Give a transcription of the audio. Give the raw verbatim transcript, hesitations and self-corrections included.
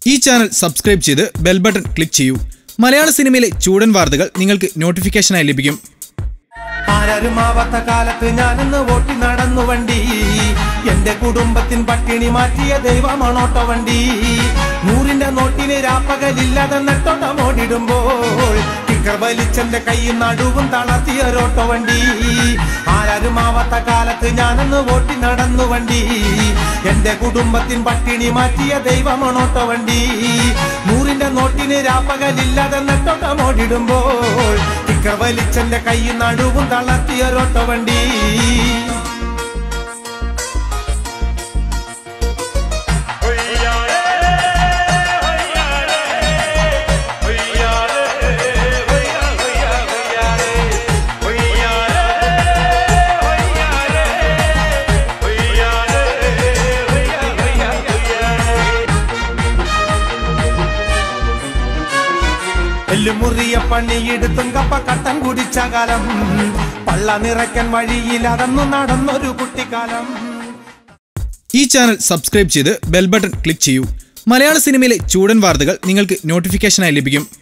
ഈ channel subscribe ചെയ്ത് bell button click ചെയ്യൂ. മലയാള സിനിമയിലെ ചൂടൻ വാർത്തകൾ നിങ്ങൾക്ക് നോട്ടിഫിക്കേഷനായി ലഭിക്കും. ആരാരുമാവാത്ത കാലത്ത് ഞാനിന്ന് ഓട്ടി നടന്നു വണ്ടി. എന്റെ കുടുംബത്തിൻ പട്ടിണി മാറ്റിയ ദൈവമാണോട്ടോ വണ്ടി. നൂറിന്റെ നോട്ടിന് രാപ്പകലില്ലാതെ നെട്ടോട്ടം ഓടിടുമ്പോൾ ടിക്കർ വലിച്ചെന്റെ കൈയും നടുവും തളർത്തിയൊരോട്ടോ വണ്ടി. ആരാരുമാവാത്ത കാലത്ത് ഞാനിന്ന് ഓട്ടി നടന്നു വണ്ടി. എന്റെ കുടുംബത്തിൻ പട്ടിണി മാറ്റിയ ദൈവമാണോട്ടോ വണ്ടി. നൂറിന്റെ നോട്ടിന് രാപ്പകലില്ലാതെ നെട്ടോട്ടം ഓടിടുമ്പോൾ ടിക്കർ വലിച്ചെന്റെ കൈയും നടുവും തളർത്തിയൊരോട്ടോ വണ്ടി. എല്ലുമുറിയ പണിയെടുത്തും കപ്പ കട്ടം കുടിച്ച കാലം, പള്ള നിറയ്ക്കാൻ വഴിയിൽ അതൊന്നു നടന്നൊരു കുട്ടിക്കാലം. ഈ ചാനൽ സബ്സ്ക്രൈബ് ചെയ്ത് ബെൽ ബട്ടൺ ക്ലിക്ക് ചെയ്യൂ. മലയാള സിനിമയിലെ ചൂടൻ വാർത്തകൾ നിങ്ങൾക്ക് നോട്ടിഫിക്കേഷനായി ലഭിക്കും.